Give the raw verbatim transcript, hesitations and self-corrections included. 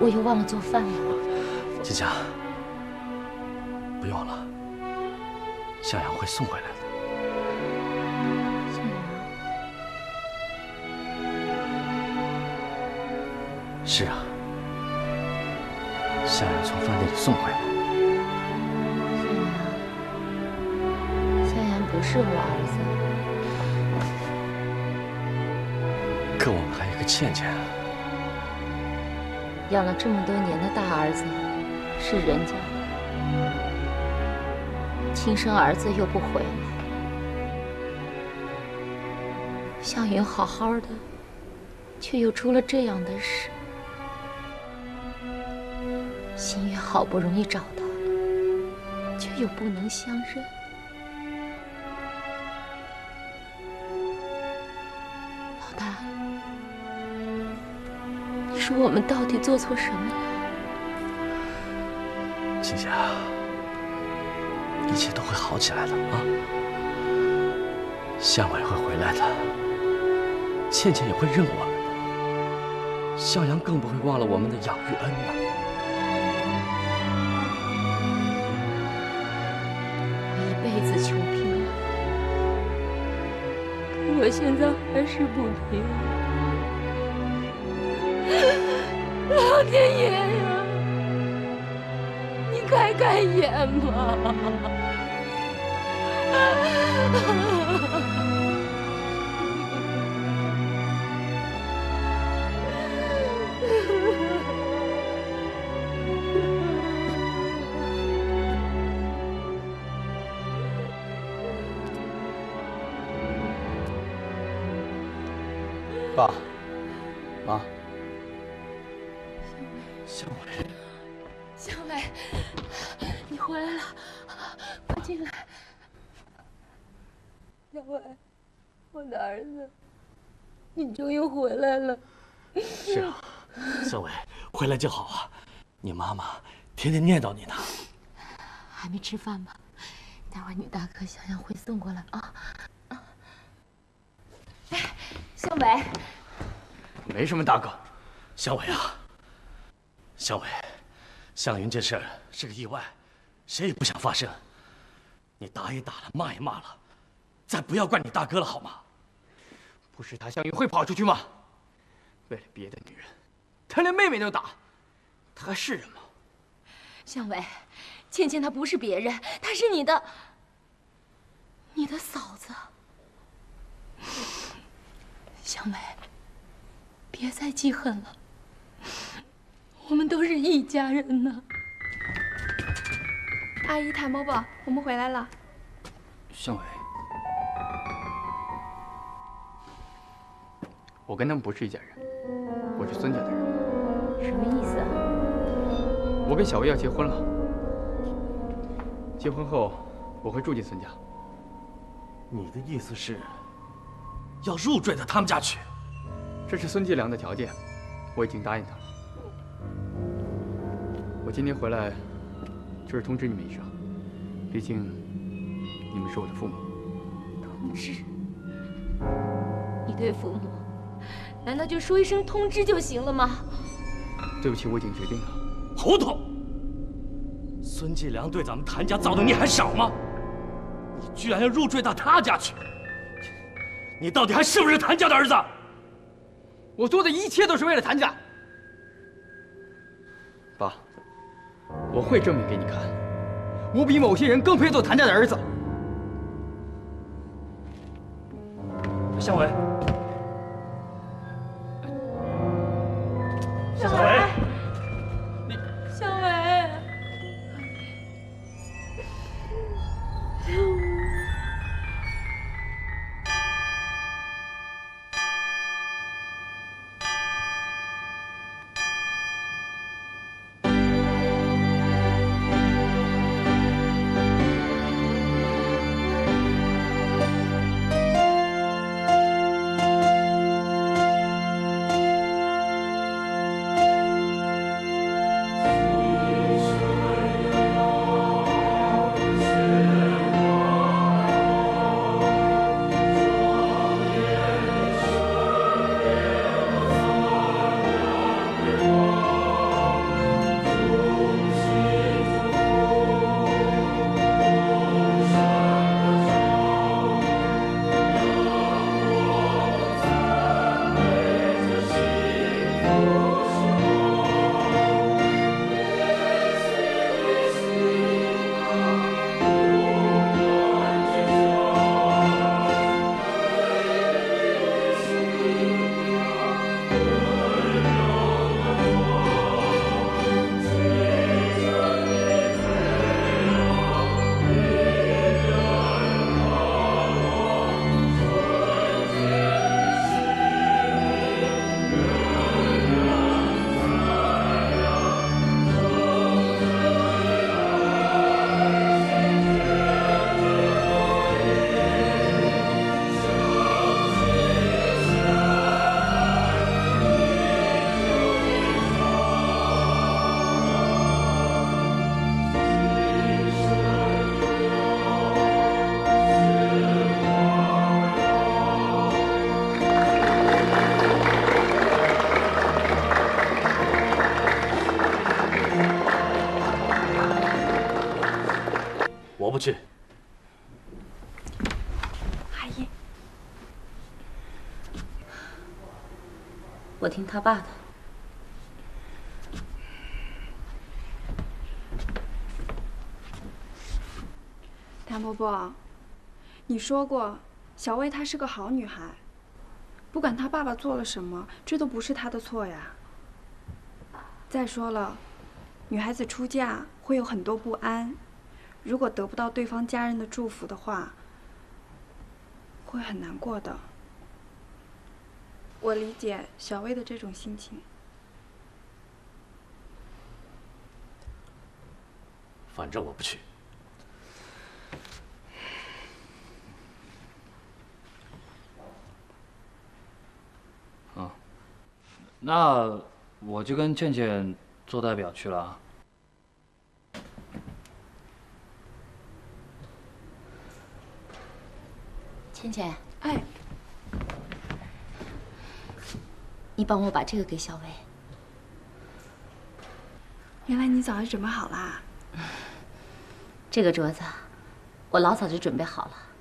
我又忘了做饭了。 金霞，不用了，向阳会送回来的。 向阳， 是啊，向阳从饭店里送回来。 向阳，向阳不是我儿子。 可我们还有一个倩倩， 养了这么多年的大儿子，是人家的，亲生儿子又不回来，向云好好的，却又出了这样的事。心月好不容易找到了，却又不能相认。 你说我们到底做错什么了？ 金霞，一切都会好起来的啊！向伟会回来的，倩倩也会认我们的，向阳更不会忘了我们的养育恩呐。 我一辈子求平安，可我现在还是不平安。 老天爷呀，你开开眼吧！ 爸，妈。 向伟， 向伟，你回来了，快进来。向伟，我的儿子，你终于回来了。 是啊，向伟回来就好啊，你妈妈天天念叨你呢。 还没吃饭吗？待会儿你大哥向阳会送过来啊。哎，向伟， 没什么大哥，向伟啊。 向伟，向云这事儿是个意外，谁也不想发生。你打也打了，骂也骂了，再不要怪你大哥了，好吗？ 不是他，向云会跑出去吗？为了别的女人，他连妹妹都打，他还是人吗？ 向伟，倩倩她不是别人，她是你的，你的嫂子。向伟，别再记恨了。 我们都是一家人呢。 阿姨，谭伯伯，我们回来了。 向伟，我跟他们不是一家人，我是孙家的人。 什么意思啊？ 我跟小薇要结婚了，结婚后我会住进孙家。 你的意思是，要入赘到他们家去？ 这是孙继良的条件，我已经答应他了。 我今天回来，就是通知你们一声，毕竟你们是我的父母。 通知？你对父母，难道就说一声通知就行了吗？ 对不起，我已经决定了。 糊涂！孙继良对咱们谭家造的孽还少吗？你居然要入赘到他家去！你到底还是不是谭家的儿子？ 我做的一切都是为了谭家。爸。 我会证明给你看，我比某些人更配做谭家的儿子。 向伟， 向伟， 你， 向伟，向伟。 不去。 阿姨， 我听他爸的。 谭伯伯，你说过小薇她是个好女孩，不管她爸爸做了什么，这都不是她的错呀。再说了，女孩子出嫁会有很多不安，如果得不到对方家人的祝福的话，会很难过的。我理解小薇的这种心情。 反正我不去。 嗯，那我就跟倩倩做代表去了。 倩倩， 哎， 你帮我把这个给小薇。 原来你早就准备好啦。 这个镯子，我老早就准备好了。